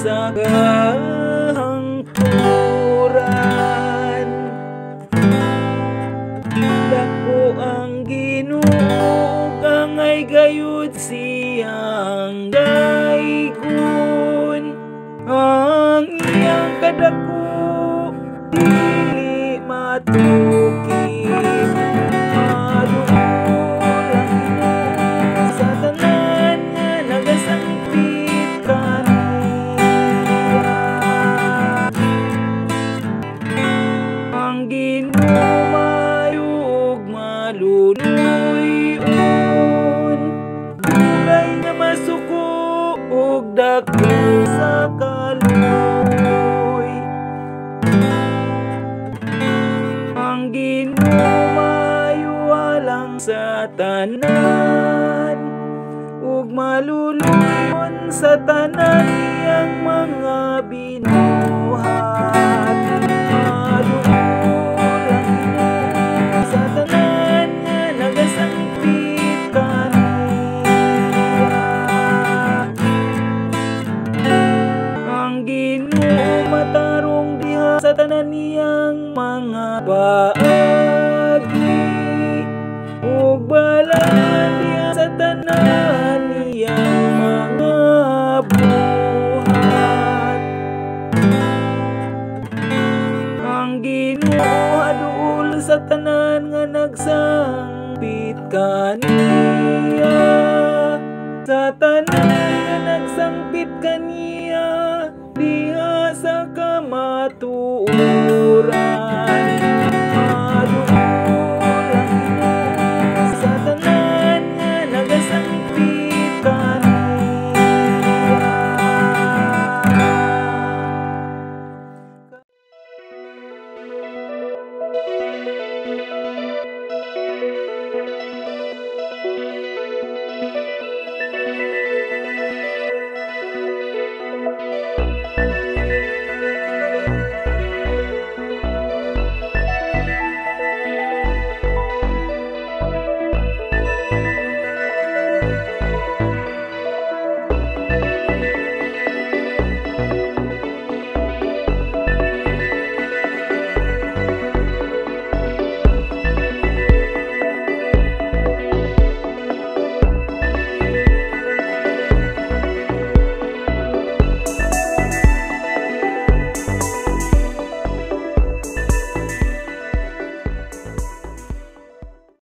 sa kahangturan. Dako ang Ginoo angay gayud siyang daygon. Ang iyang kadako dili matuki, maluhod ang Ginoo sa tanan nga nagasangpit kaniya. Ang Ginoo maayo ug maluloy-on, dugay nga masuko ug dako sa kaluoy. Ang Ginoo maayo alang sa tanan ug maluluyon sa tanan iyang mga binuhat. Maluhod ang Ginoo sa tanan nga nagasangpit kaniya. Ang Ginoo matarong diha sa tanan niyang mga paagi ug balaan diha sa tanan niyang mga buhat. Ang Ginoo aduol sa tanan nga nagsangpit kaniya, sa tanan